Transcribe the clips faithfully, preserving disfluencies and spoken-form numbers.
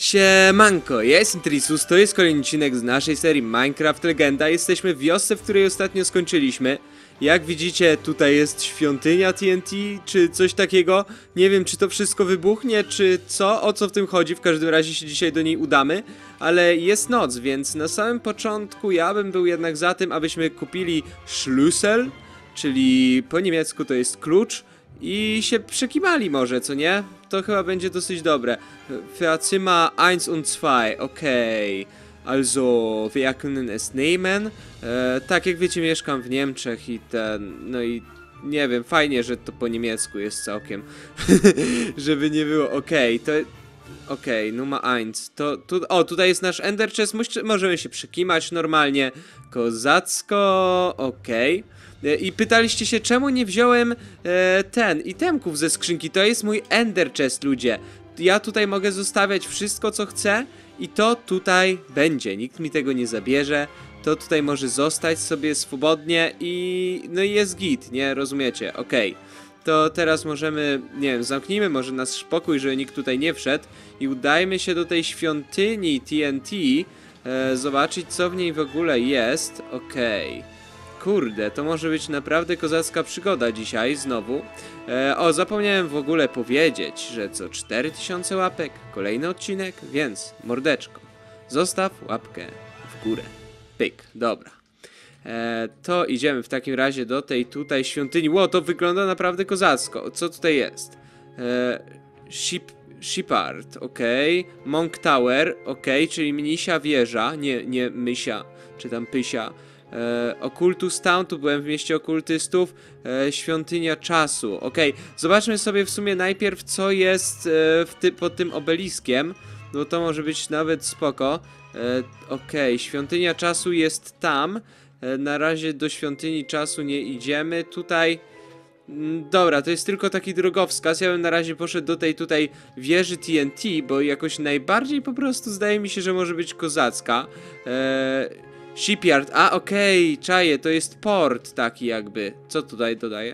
Siemanko, ja jestem Trisus, to jest kolejny odcinek z naszej serii Minecraft Legenda. Jesteśmy w wiosce, w której ostatnio skończyliśmy. Jak widzicie, tutaj jest świątynia T N T, czy coś takiego. Nie wiem, czy to wszystko wybuchnie, czy co, o co w tym chodzi. W każdym razie się dzisiaj do niej udamy. Ale jest noc, więc na samym początku ja bym był jednak za tym, abyśmy kupili Schlüssel, czyli po niemiecku to jest klucz. I się przekimali może, co nie? To chyba będzie dosyć dobre. Für Zimmer eins und zwei, okej. Okay. Also, wir können es nehmen. E, tak, jak wiecie, mieszkam w Niemczech i ten... No i... Nie wiem, fajnie, że to po niemiecku jest całkiem. Żeby nie było, okej, okay, to... Okej, okay, Nummer eins. To, tu, o, tutaj jest nasz Ender Chest. Możemy się przekimać normalnie. Kozacko, okej. Okay. I pytaliście się, czemu nie wziąłem e, ten itemków ze skrzynki. To jest mój Ender Chest, ludzie. Ja tutaj mogę zostawiać wszystko, co chcę i to tutaj będzie. Nikt mi tego nie zabierze. To tutaj może zostać sobie swobodnie i... No i jest git, nie? Rozumiecie? Okej. Okay. To teraz możemy, nie wiem, zamknijmy może nasz pokój, żeby nikt tutaj nie wszedł i udajmy się do tej świątyni T N T, e, zobaczyć, co w niej w ogóle jest. Okej. Okay. Kurde, to może być naprawdę kozacka przygoda dzisiaj, znowu. E, o, zapomniałem w ogóle powiedzieć, że co cztery tysiące łapek, kolejny odcinek, więc mordeczko, zostaw łapkę w górę. Pyk, dobra. E, to idziemy w takim razie do tej tutaj świątyni. Ło, to wygląda naprawdę kozacko. Co tutaj jest? E, ship, Shipard, okej. Okay. Monk Tower, okej, okay, czyli mnisia wieża, nie, nie mysia, czy tam pysia. E, Okultus Town, tu byłem w mieście okultystów. E, świątynia czasu, okej. Okay. Zobaczmy sobie w sumie najpierw, co jest e, w ty, pod tym obeliskiem. No to może być nawet spoko. E, okej, okay. Świątynia czasu jest tam. E, na razie do świątyni czasu nie idziemy. Tutaj... Dobra, to jest tylko taki drogowskaz. Ja bym na razie poszedł do tej tutaj wieży T N T, bo jakoś najbardziej po prostu zdaje mi się, że może być kozacka. Eee... Shipyard, a okej, okay, czaję, to jest port taki jakby. Co tutaj dodaje?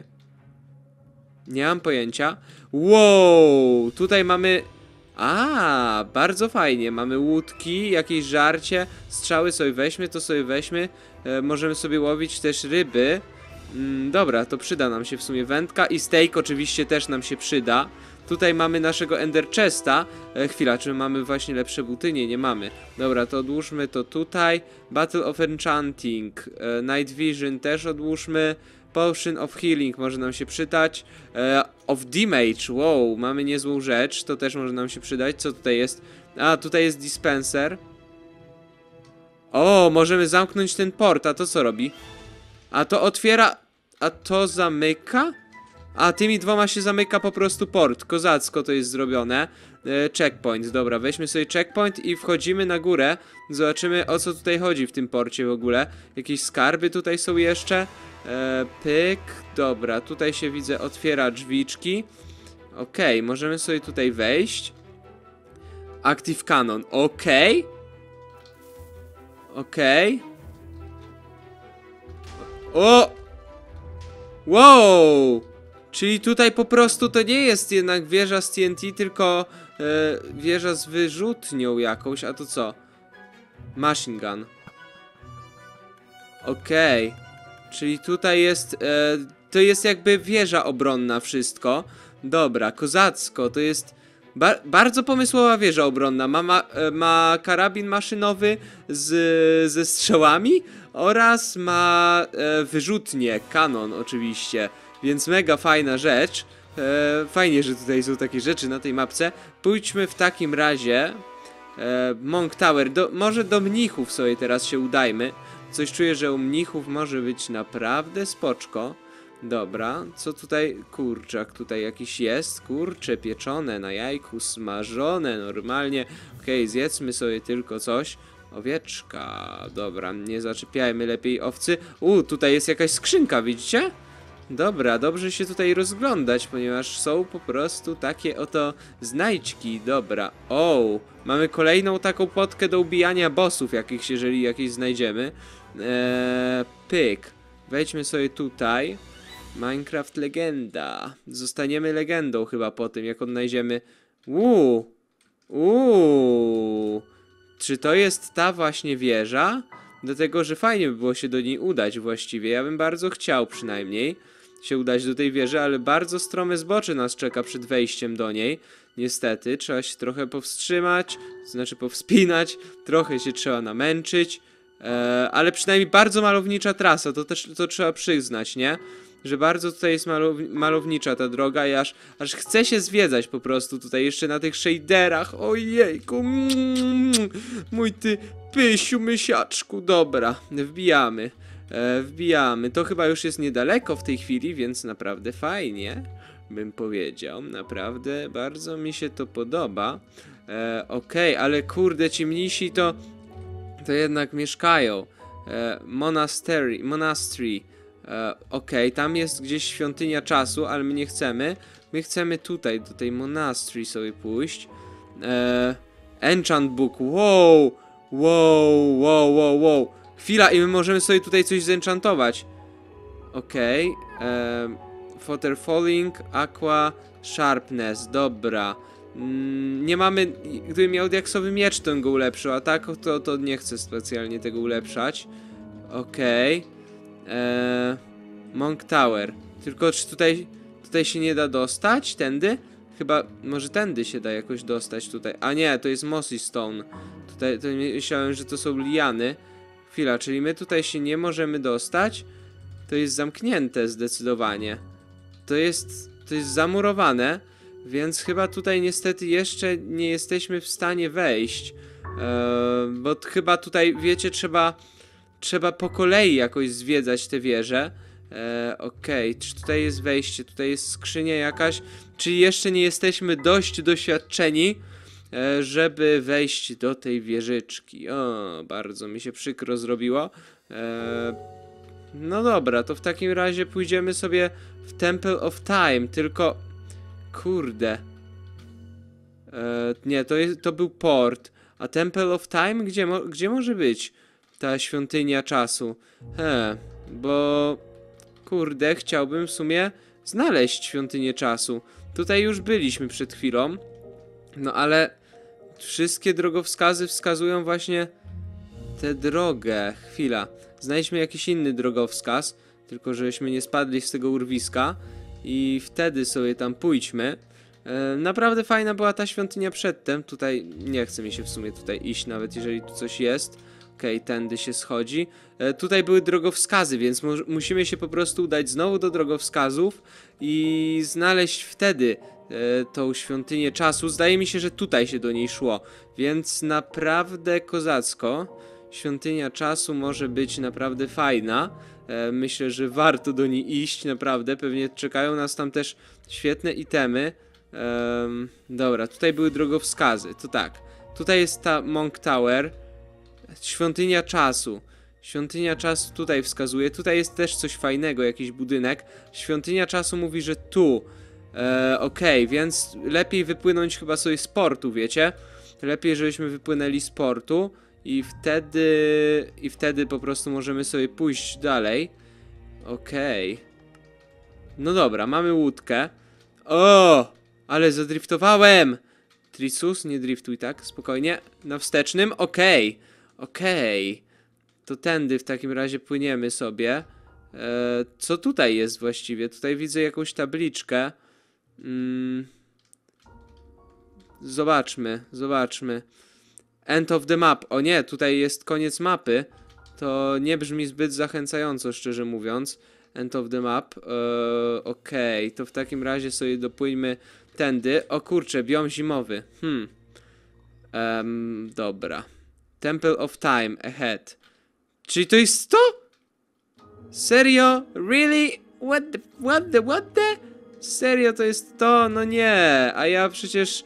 Nie mam pojęcia. Wow, tutaj mamy... A, bardzo fajnie, mamy łódki, jakieś żarcie, strzały sobie weźmy, to sobie weźmy. E, możemy sobie łowić też ryby. Mm, dobra, to przyda nam się w sumie wędka i steak oczywiście też nam się przyda. Tutaj mamy naszego Ender Chesta. E, chwila, czy mamy właśnie lepsze buty? Nie, nie mamy. Dobra, to odłóżmy to tutaj. Battle of Enchanting. E, Night Vision też odłóżmy. Potion of Healing może nam się przydać. E, of Damage, wow, mamy niezłą rzecz. To też może nam się przydać. Co tutaj jest? A, tutaj jest dispenser. O, możemy zamknąć ten port. A to co robi? A to otwiera... A to zamyka? A tymi dwoma się zamyka po prostu port. Kozacko to jest zrobione. E, checkpoint, dobra, weźmy sobie checkpoint i wchodzimy na górę. Zobaczymy, o co tutaj chodzi w tym porcie w ogóle. Jakieś skarby tutaj są jeszcze. E, pyk, dobra, tutaj się widzę otwiera drzwiczki. Okej, okay, możemy sobie tutaj wejść. Active Cannon, okej. Okay. Okej. Okay. O! Wow! Czyli tutaj po prostu to nie jest jednak wieża z T N T, tylko e, wieża z wyrzutnią jakąś, a to co? Machine gun. Okej. Okay. Czyli tutaj jest, e, to jest jakby wieża obronna wszystko. Dobra, kozacko, to jest ba bardzo pomysłowa wieża obronna. Ma, ma, e, ma karabin maszynowy z, ze strzałami oraz ma e, wyrzutnię, kanon oczywiście. Więc mega fajna rzecz. E, fajnie, że tutaj są takie rzeczy na tej mapce. Pójdźmy w takim razie e, Monk Tower. Do, może do mnichów sobie teraz się udajmy. Coś czuję, że u mnichów może być naprawdę spoczko. Dobra, co tutaj? Kurczak tutaj jakiś jest. Kurcze pieczone na jajku, smażone normalnie. Okej, okay, zjedzmy sobie tylko coś. Owieczka. Dobra, nie zaczepiajmy lepiej owcy. U, tutaj jest jakaś skrzynka, widzicie? Dobra, dobrze się tutaj rozglądać, ponieważ są po prostu takie oto znajdźki. Dobra, o, mamy kolejną taką potkę do ubijania bossów jakichś, jeżeli jakieś znajdziemy. Eee, pyk. Wejdźmy sobie tutaj. Minecraft Legenda. Zostaniemy legendą chyba po tym, jak odnajdziemy... Uuu, uuu. czy to jest ta właśnie wieża? Dlatego, że fajnie by było się do niej udać właściwie. Ja bym bardzo chciał przynajmniej się udać do tej wieży, ale bardzo strome zbocze nas czeka przed wejściem do niej. Niestety, trzeba się trochę powstrzymać, to znaczy powspinać, trochę się trzeba namęczyć, e, ale przynajmniej bardzo malownicza trasa, to też to trzeba przyznać, nie? Że bardzo tutaj jest malow malownicza ta droga i aż, aż chce się zwiedzać po prostu tutaj jeszcze na tych shaderach. Ojejku, mm, mój ty pysiu mysiaczku, dobra, wbijamy. E, wbijamy. To chyba już jest niedaleko w tej chwili, więc naprawdę fajnie, bym powiedział. Naprawdę bardzo mi się to podoba. E, Okej, okay, ale kurde, ci mnisi to to jednak mieszkają. E, monastery, monastery. E, Okej, okay, tam jest gdzieś świątynia czasu, ale my nie chcemy. My chcemy tutaj, do tej monastery sobie pójść. E, Enchant Book, wow! Wow, wow, wow, wow. Chwila, i my możemy sobie tutaj coś zenchantować. Okej. Okay. Fodder Falling, Aqua, Sharpness. Dobra. Mm, nie mamy... Gdybym miał diaksowy miecz, to bym go ulepszył, a tak to, to nie chcę specjalnie tego ulepszać. Okej. Okay. Monk Tower. Tylko czy tutaj... Tutaj się nie da dostać? Tędy? Chyba... Może tędy się da jakoś dostać tutaj. A nie, to jest Mossy Stone. Tutaj to myślałem, że to są liany. Chwila, czyli my tutaj się nie możemy dostać? To jest zamknięte zdecydowanie. To jest, to jest zamurowane, więc chyba tutaj niestety jeszcze nie jesteśmy w stanie wejść. Eee, bo chyba tutaj, wiecie, trzeba, trzeba po kolei jakoś zwiedzać te wieże. Eee, Okej, okay. Czy tutaj jest wejście? Tutaj jest skrzynia jakaś? Czyli jeszcze nie jesteśmy dość doświadczeni, żeby wejść do tej wieżyczki. O, bardzo mi się przykro zrobiło. Eee, no dobra, to w takim razie pójdziemy sobie w Temple of Time, tylko... Kurde. Eee, nie, to, jest, to był port. A Temple of Time? Gdzie, mo gdzie może być ta świątynia czasu? He, bo... Kurde, chciałbym w sumie znaleźć świątynię czasu. Tutaj już byliśmy przed chwilą. No ale wszystkie drogowskazy wskazują właśnie tę drogę. Chwila. Znajdźmy jakiś inny drogowskaz, tylko żebyśmy nie spadli z tego urwiska i wtedy sobie tam pójdźmy. E, naprawdę fajna była ta świątynia przedtem. Tutaj nie chce mi się w sumie tutaj iść, nawet jeżeli tu coś jest. Okej, okay, tędy się schodzi. E, tutaj były drogowskazy, więc mu musimy się po prostu udać znowu do drogowskazów i znaleźć wtedy e, tą świątynię czasu. Zdaje mi się, że tutaj się do niej szło, więc naprawdę kozacko. Świątynia czasu może być naprawdę fajna. E, myślę, że warto do niej iść, naprawdę. Pewnie czekają nas tam też świetne itemy. E, dobra, tutaj były drogowskazy, to tak. Tutaj jest ta Monk Tower. Świątynia czasu. Świątynia czasu tutaj wskazuje. Tutaj jest też coś fajnego, jakiś budynek. Świątynia czasu mówi, że tu. E, Okej, okay, więc lepiej wypłynąć chyba sobie z portu, wiecie? Lepiej, żebyśmy wypłynęli z portu i wtedy... I wtedy po prostu możemy sobie pójść dalej. Okej. Okay. No dobra, mamy łódkę. O! Ale zadriftowałem! Trisus, nie driftuj tak, spokojnie. Na wstecznym, okej. Okay. Okej, okay. To tędy w takim razie płyniemy sobie. E, co tutaj jest właściwie? Tutaj widzę jakąś tabliczkę. Mm. Zobaczmy, zobaczmy. End of the map. O nie, tutaj jest koniec mapy. To nie brzmi zbyt zachęcająco, szczerze mówiąc. End of the map. E, Okej, okay. To w takim razie sobie dopłyńmy tędy. O kurczę, biom zimowy. Hmm. Um, dobra. Temple of Time ahead. Czyli to jest to? Serio? Really? What the, what the, what the? Serio to jest to? No nie. A ja przecież...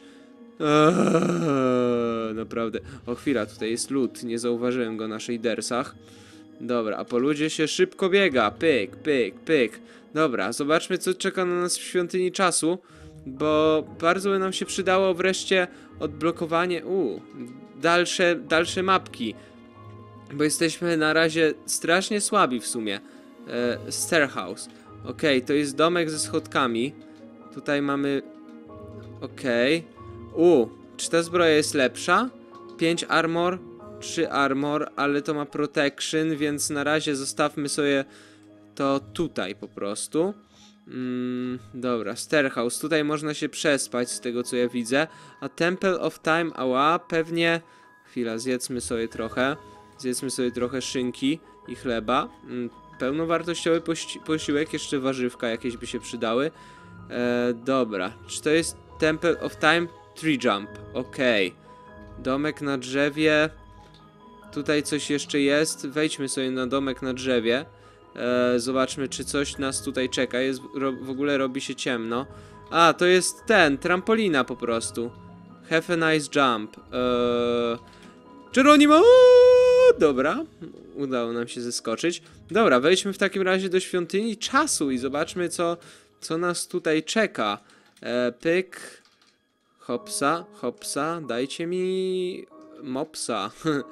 Eee, naprawdę. O chwila, tutaj jest lód. Nie zauważyłem go na shadersach. Dobra, a po ludzie się szybko biega. Pyk, pyk, pyk. Dobra, zobaczmy co czeka na nas w świątyni czasu. Bo bardzo by nam się przydało wreszcie odblokowanie... Uuu... Dalsze, dalsze mapki. Bo jesteśmy na razie strasznie słabi w sumie. E, Stairhouse. Okej, okay, to jest domek ze schodkami. Tutaj mamy... Okej. Okay. U, czy ta zbroja jest lepsza? pięć armor, trzy armor, ale to ma protection, więc na razie zostawmy sobie to tutaj po prostu. Mm, dobra, Stairhouse. Tutaj można się przespać z tego co ja widzę. A Temple of Time, ała, pewnie... Chwila, zjedzmy sobie trochę. Zjedzmy sobie trochę szynki i chleba. Mm, pełnowartościowy pości posiłek, jeszcze warzywka jakieś by się przydały. E, dobra, czy to jest Temple of Time? Tree Jump, okej. Okay. Domek na drzewie. Tutaj coś jeszcze jest. Wejdźmy sobie na domek na drzewie. E, zobaczmy, czy coś nas tutaj czeka. Jest, ro, w ogóle robi się ciemno. A, to jest ten, trampolina po prostu. Have a nice jump. Eee, Geronimo! Dobra, udało nam się zeskoczyć. Dobra, wejdźmy w takim razie do świątyni czasu i zobaczmy, co, co nas tutaj czeka. Eee, pyk. Hopsa, hopsa, dajcie mi mopsa.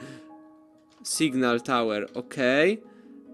Signal Tower, okej. Okay.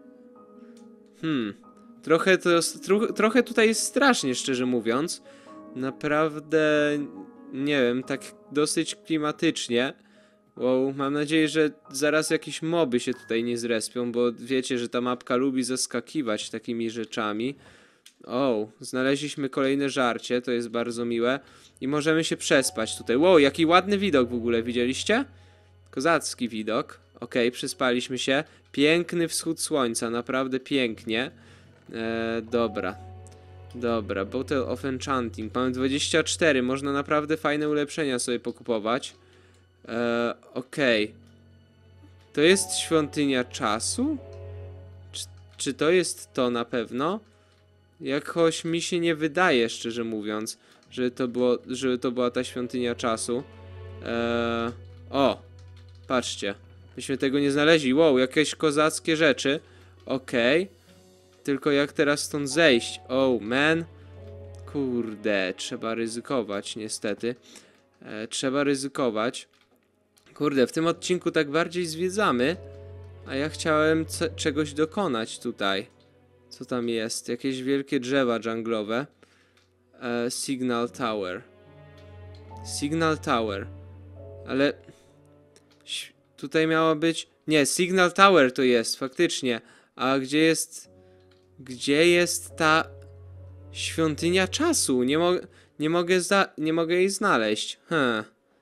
Hmm, trochę, to, tro, trochę tutaj jest strasznie, szczerze mówiąc. Naprawdę, nie wiem, tak dosyć klimatycznie. Wow, mam nadzieję, że zaraz jakieś moby się tutaj nie zrespią, bo wiecie, że ta mapka lubi zaskakiwać takimi rzeczami. O, znaleźliśmy kolejne żarcie, to jest bardzo miłe. I możemy się przespać tutaj. Wow, jaki ładny widok w ogóle, widzieliście? Kozacki widok. Okej, okay, przespaliśmy się. Piękny wschód słońca, naprawdę pięknie. Eee, dobra. Dobra, Bottle of Enchanting. Mamy dwadzieścia cztery, można naprawdę fajne ulepszenia sobie pokupować. Eee, Okej. Okay. To jest świątynia czasu? Czy, czy to jest to na pewno? Jakoś mi się nie wydaje, szczerze mówiąc, że to, było, że to była ta świątynia czasu. Eee, o, patrzcie. Myśmy tego nie znaleźli. Wow, jakieś kozackie rzeczy. Okej. Okay. Tylko jak teraz stąd zejść? Oh, man. Kurde, trzeba ryzykować, niestety. E, trzeba ryzykować. Kurde, w tym odcinku tak bardziej zwiedzamy. A ja chciałem czegoś dokonać tutaj. Co tam jest? Jakieś wielkie drzewa dżunglowe. E, Signal Tower. Signal Tower. Ale... Tutaj miało być... Nie, Signal Tower to jest, faktycznie. A gdzie jest... Gdzie jest ta... świątynia czasu? Nie, mo nie, mogę, nie mogę jej znaleźć. Hmm.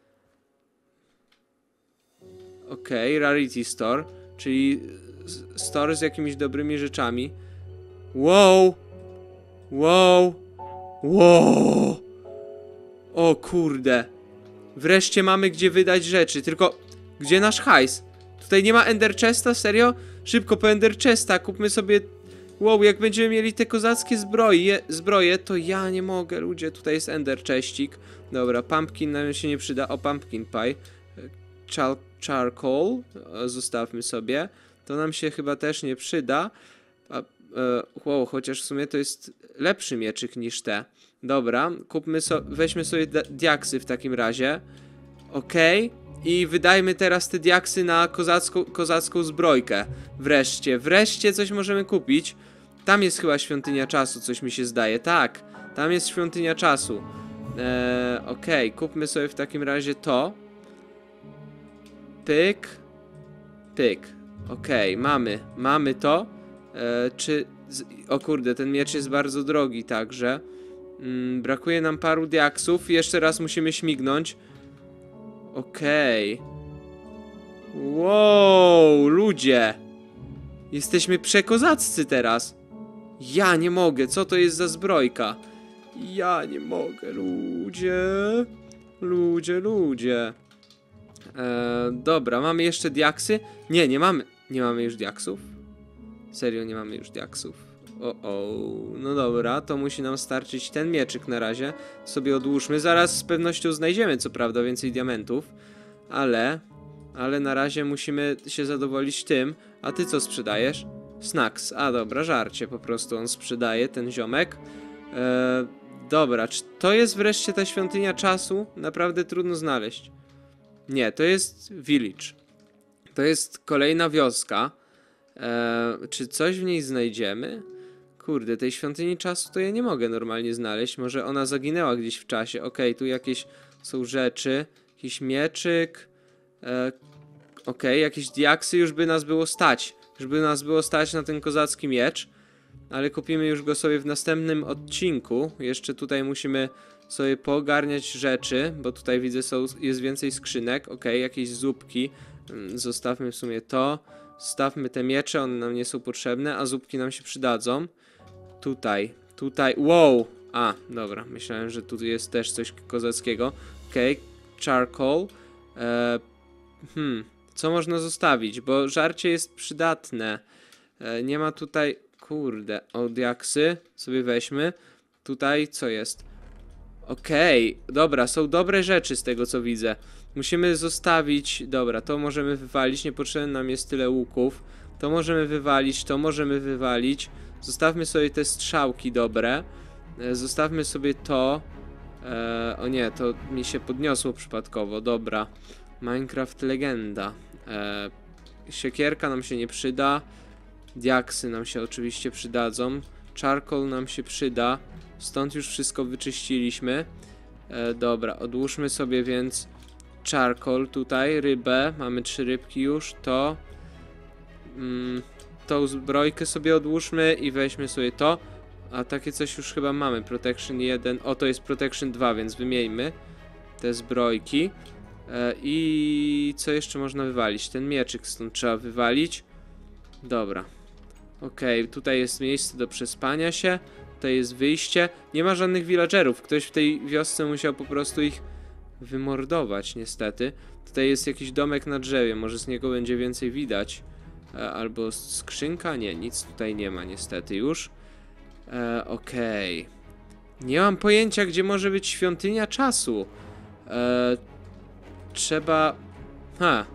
Okej, okay, Rarity Store. Czyli store z jakimiś dobrymi rzeczami. Wow! Wow! Wow! O kurde. Wreszcie mamy gdzie wydać rzeczy. Tylko, gdzie nasz hajs? Tutaj nie ma Ender Chesta? Serio? Szybko po Ender Chesta. Kupmy sobie... Wow, jak będziemy mieli te kozackie zbroje, zbroje, to ja nie mogę, ludzie. Tutaj jest Ender Chestik. Dobra, Pumpkin nam się nie przyda. O, Pumpkin Pie. Char charcoal. Zostawmy sobie. To nam się chyba też nie przyda. A, e, wow, chociaż w sumie to jest lepszy mieczyk niż te. Dobra, kupmy so weźmy sobie diaksy w takim razie. Okej. Okay. I wydajmy teraz te diaksy na kozacką, kozacką zbrojkę. Wreszcie, wreszcie coś możemy kupić. Tam jest chyba świątynia czasu, coś mi się zdaje. Tak, tam jest świątynia czasu. Eee, Okej, okay. Kupmy sobie w takim razie to. Pyk. Pyk. Okej, okay. mamy, mamy to. Eee, czy... O kurde, ten miecz jest bardzo drogi także. Mm, brakuje nam paru diaksów. Jeszcze raz musimy śmignąć. Okej. Okay. Wow, ludzie. Jesteśmy przekozaccy teraz. Ja nie mogę, co to jest za zbrojka? Ja nie mogę, ludzie. Ludzie, ludzie. Eee, dobra, mamy jeszcze diaksy? Nie, nie mamy. Nie mamy już diaksów? Serio, nie mamy już diaksów. O, o, no dobra, to musi nam starczyć ten mieczyk na razie. Sobie odłóżmy, zaraz z pewnością znajdziemy co prawda więcej diamentów. Ale, ale na razie musimy się zadowolić tym. A ty co sprzedajesz? Snacks, a dobra, żarcie po prostu on sprzedaje, ten ziomek. Eee, dobra, czy to jest wreszcie ta świątynia czasu? Naprawdę trudno znaleźć. Nie, to jest village. To jest kolejna wioska. Eee, czy coś w niej znajdziemy? Kurde, tej świątyni czasu to ja nie mogę normalnie znaleźć. Może ona zaginęła gdzieś w czasie. Okej, okay, tu jakieś są rzeczy. Jakiś mieczyk. E, Okej, jakieś diaksy, już by nas było stać. Już by nas było stać na ten kozacki miecz. Ale kupimy już go sobie w następnym odcinku. Jeszcze tutaj musimy sobie poogarniać rzeczy, bo tutaj widzę, są, jest więcej skrzynek. Okej, jakieś zupki. Zostawmy w sumie to. Zostawmy te miecze, one nam nie są potrzebne, a zupki nam się przydadzą. Tutaj, tutaj, wow! A, dobra, myślałem, że tu jest też coś kozackiego. Okej, charcoal. E, hmm, co można zostawić? Bo żarcie jest przydatne. E, nie ma tutaj, kurde, o diaksy sobie weźmy. Tutaj co jest? Okej, dobra, są dobre rzeczy z tego co widzę. Musimy zostawić, dobra, to możemy wywalić, niepotrzebne nam jest tyle łuków. To możemy wywalić, to możemy wywalić. Zostawmy sobie te strzałki dobre. E, zostawmy sobie to. E, o nie, to mi się podniosło przypadkowo, dobra. Minecraft legenda. E, siekierka nam się nie przyda. Diaksy nam się oczywiście przydadzą. Charcoal nam się przyda. Stąd już wszystko wyczyściliśmy. E, dobra, odłóżmy sobie więc charcoal tutaj, rybę. Mamy trzy rybki już. To. Mm, tą zbrojkę sobie odłóżmy i weźmy sobie to. A takie coś już chyba mamy. Protection jeden. O, to jest Protection dwa, więc wymieńmy te zbrojki. E, I co jeszcze można wywalić? Ten mieczyk stąd trzeba wywalić. Dobra. Okej, okay, tutaj jest miejsce do przespania się. Tutaj jest wyjście. Nie ma żadnych villagerów. Ktoś w tej wiosce musiał po prostu ich wymordować, niestety. Tutaj jest jakiś domek na drzewie. Może z niego będzie więcej widać. E, albo skrzynka? Nie, nic tutaj nie ma niestety już. E, Okej. Okay. Nie mam pojęcia, gdzie może być świątynia czasu. E, trzeba... Ha.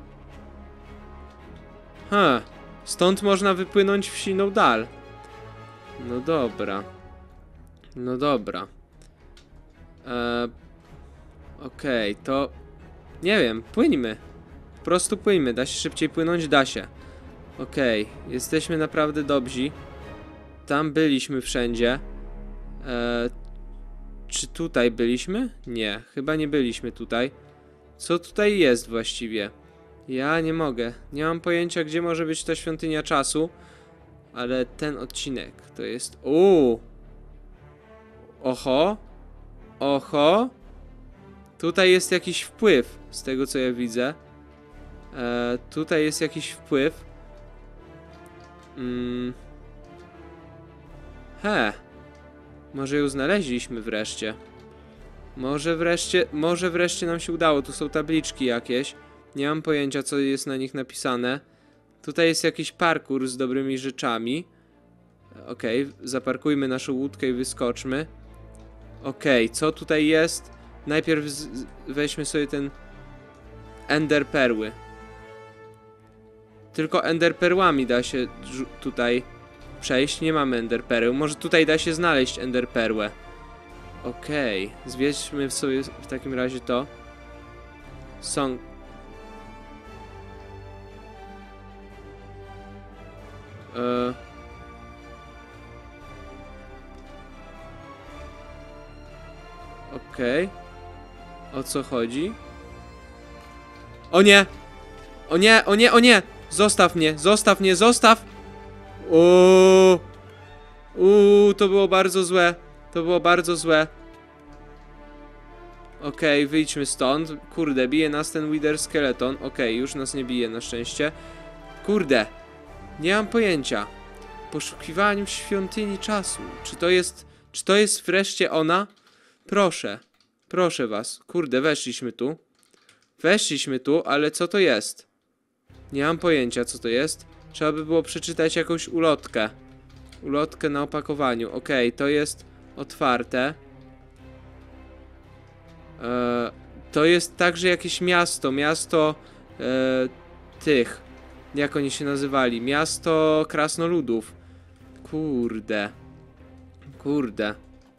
Ha. Stąd można wypłynąć w siną dal. No dobra. No dobra. E, Okej, okay, to... Nie wiem, płyńmy. Po prostu płyńmy. Da się szybciej płynąć? Da się. Okej, okay, jesteśmy naprawdę dobrzy. Tam byliśmy wszędzie. E, czy tutaj byliśmy? Nie, chyba nie byliśmy tutaj. Co tutaj jest właściwie? Ja nie mogę. Nie mam pojęcia, gdzie może być ta świątynia czasu. Ale ten odcinek to jest... Uuu! Oho! Oho! Tutaj jest jakiś wpływ, z tego co ja widzę. E, tutaj jest jakiś wpływ. Mm. He! Może ją znaleźliśmy wreszcie. Może wreszcie, może wreszcie nam się udało. Tu są tabliczki jakieś. Nie mam pojęcia, co jest na nich napisane. Tutaj jest jakiś parkour z dobrymi rzeczami. Okej, okay, zaparkujmy naszą łódkę i wyskoczmy. Okej, okay, co tutaj jest? Najpierw z weźmy sobie ten Ender Perły. Tylko Ender Perłami da się tutaj przejść. Nie mamy Ender Pereł. Może tutaj da się znaleźć Ender Perłę. Okej, okay. Zwieźmy sobie w takim razie to. Song. Eee. Okej. Okay. O co chodzi? O nie! O nie, o nie, o nie! Zostaw mnie, zostaw mnie, zostaw! Uuu, Uuu, to było bardzo złe. To było bardzo złe. Okej, okay, wyjdźmy stąd. Kurde, bije nas ten Wither Skeleton. Okej, okay, już nas nie bije na szczęście. Kurde, nie mam pojęcia. Poszukiwaniu świątyni czasu. Czy to jest... Czy to jest wreszcie ona? Proszę. Proszę was. Kurde, weszliśmy tu. Weszliśmy tu, ale co to jest? Nie mam pojęcia, co to jest. Trzeba by było przeczytać jakąś ulotkę. Ulotkę na opakowaniu. Okej, okay, to jest otwarte. Eee, to jest także jakieś miasto. Miasto e, tych. Jak oni się nazywali? Miasto krasnoludów. Kurde. Kurde.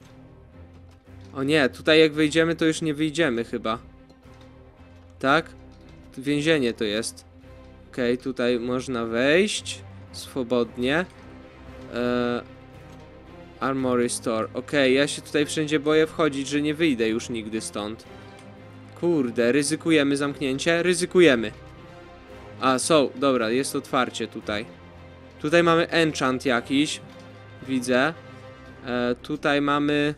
O nie, tutaj jak wejdziemy, to już nie wyjdziemy chyba. Tak? Więzienie to jest. Okej, okay, tutaj można wejść swobodnie. Eee, Armory Store. Okej, okay, ja się tutaj wszędzie boję wchodzić, że nie wyjdę już nigdy stąd. Kurde, ryzykujemy zamknięcie? Ryzykujemy. A, są, dobra, jest otwarcie tutaj. Tutaj mamy enchant jakiś. Widzę. E, tutaj mamy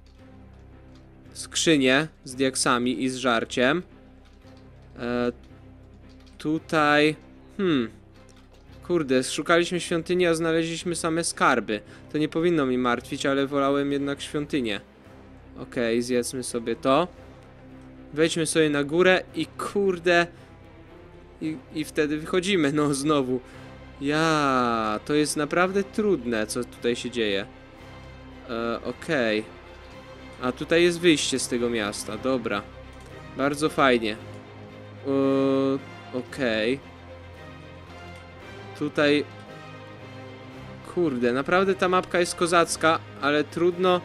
skrzynię z diaksami i z żarciem. E, tutaj... Hmm... Kurde, szukaliśmy świątyni, a znaleźliśmy same skarby. To nie powinno mi martwić, ale wolałem jednak świątynię. Okej, okay, zjedzmy sobie to. Wejdźmy sobie na górę i kurde... I, I wtedy wychodzimy, no znowu. Ja, to jest naprawdę trudne, co tutaj się dzieje. E, Okej. Okay. A tutaj jest wyjście z tego miasta, dobra. Bardzo fajnie. E, Okej. Okay. Tutaj... Kurde, naprawdę ta mapka jest kozacka, ale trudno...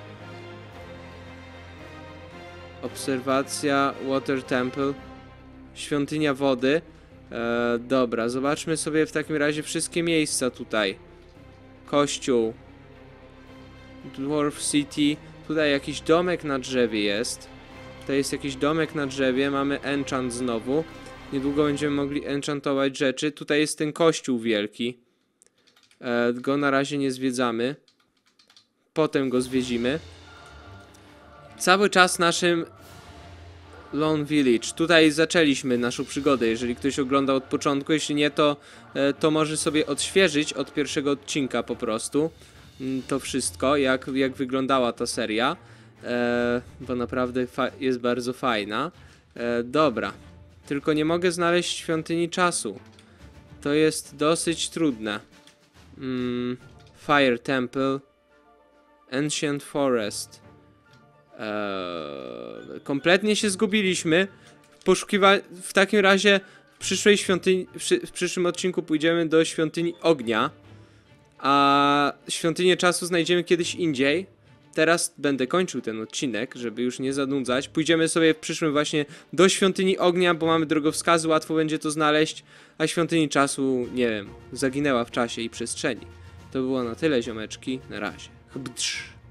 Obserwacja, Water Temple, świątynia wody. E, dobra, zobaczmy sobie w takim razie wszystkie miejsca tutaj. Kościół. Dwarf City. Tutaj jakiś domek na drzewie jest. Tutaj jest jakiś domek na drzewie, mamy enchant znowu. Niedługo będziemy mogli enchantować rzeczy. Tutaj jest ten kościół wielki. E, go na razie nie zwiedzamy. Potem go zwiedzimy. Cały czas naszym Lone Village. Tutaj zaczęliśmy naszą przygodę, jeżeli ktoś oglądał od początku. Jeśli nie, to, e, to może sobie odświeżyć od pierwszego odcinka po prostu. To wszystko, jak, jak wyglądała ta seria. E, bo naprawdę jest bardzo fajna. E, dobra. Tylko nie mogę znaleźć świątyni czasu. To jest dosyć trudne. Mm, Fire Temple. Ancient Forest. Eee, kompletnie się zgubiliśmy. Poszukiwa... W takim razie w przyszłej świątyni... W przyszłym odcinku pójdziemy do świątyni ognia. A świątynię czasu znajdziemy kiedyś indziej. Teraz będę kończył ten odcinek, żeby już nie zanudzać. Pójdziemy sobie w przyszłym właśnie do świątyni ognia, bo mamy drogowskazy, łatwo będzie to znaleźć. A świątyni czasu, nie wiem, zaginęła w czasie i przestrzeni. To było na tyle, ziomeczki. Na razie. Hbdrz.